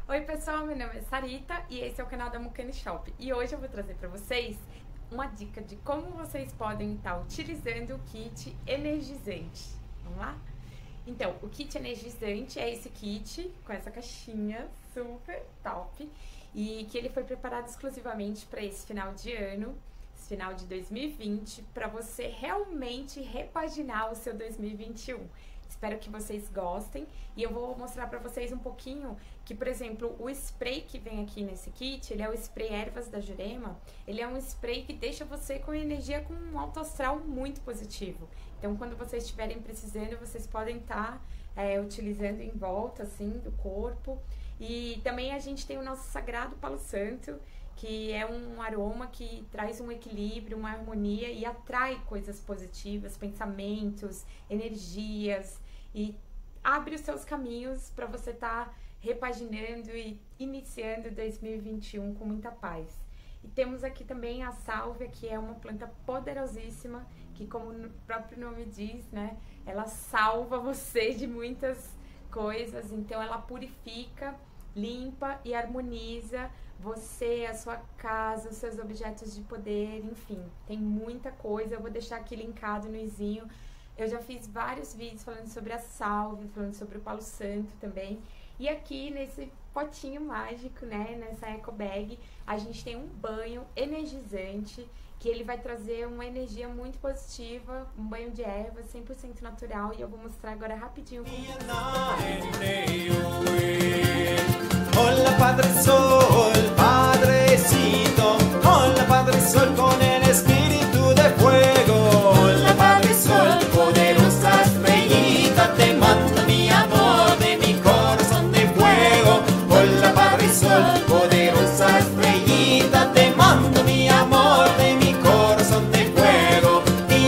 Oi pessoal, meu nome é Sarita e esse é o canal da Mukane Shop. E hoje eu vou trazer para vocês uma dica de como vocês podem estar utilizando o kit energizante. Vamos lá? Então, o kit energizante é esse kit com essa caixinha super top e que ele foi preparado exclusivamente para esse final de ano, esse final de 2020, para você realmente repaginar o seu 2021. Espero que vocês gostem e eu vou mostrar para vocês um pouquinho que, por exemplo, o spray que vem aqui nesse kit, ele é o spray Ervas da Jurema. Ele é um spray que deixa você com energia, com um alto astral muito positivo. Então, quando vocês estiverem precisando, vocês podem estar utilizando em volta, assim, do corpo. E também a gente tem o nosso Sagrado Palo Santo, que é um aroma que traz um equilíbrio, uma harmonia e atrai coisas positivas, pensamentos, energias e abre os seus caminhos para você estar repaginando e iniciando 2021 com muita paz. E temos aqui também a sálvia, que é uma planta poderosíssima, que como o próprio nome diz, né, ela salva você de muitas coisas, então ela purifica, limpa e harmoniza você, a sua casa, os seus objetos de poder, enfim, tem muita coisa. Eu vou deixar aqui linkado no izinho. Eu já fiz vários vídeos falando sobre a sálvia, falando sobre o Palo Santo também. E aqui nesse potinho mágico, né, nessa eco bag, a gente tem um banho energizante, que ele vai trazer uma energia muito positiva, um banho de ervas 100% natural, e eu vou mostrar agora rapidinho como Hola Padre Sol, Padrecito, hola Padre Sol con el espíritu de fuego. Hola Padre Sol, poderosa estrellita, te mando mi amor de mi corazón de fuego. Hola Padre Sol, poderosa estrellita, te mando mi amor de mi corazón de fuego.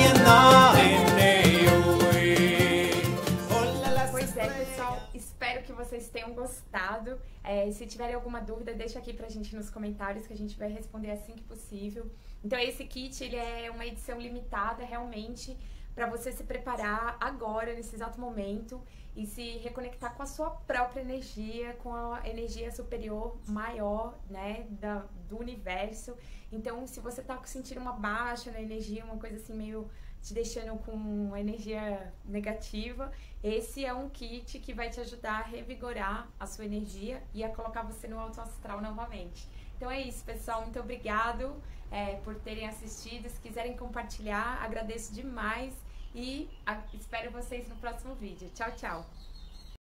Pois é, pessoal, espero que vocês tenham gostado. Se tiverem alguma dúvida, deixa aqui pra gente nos comentários que a gente vai responder assim que possível. Então esse kit, ele é uma edição limitada realmente para você se preparar agora, nesse exato momento, e se reconectar com a sua própria energia, com a energia superior maior, né, do universo. Então, se você tá sentindo uma baixa na energia, uma coisa assim meio te deixando com uma energia negativa, esse é um kit que vai te ajudar a revigorar a sua energia e a colocar você no alto astral novamente. Então é isso, pessoal. Muito obrigado por terem assistido. Se quiserem compartilhar, agradeço demais e espero vocês no próximo vídeo. Tchau, tchau!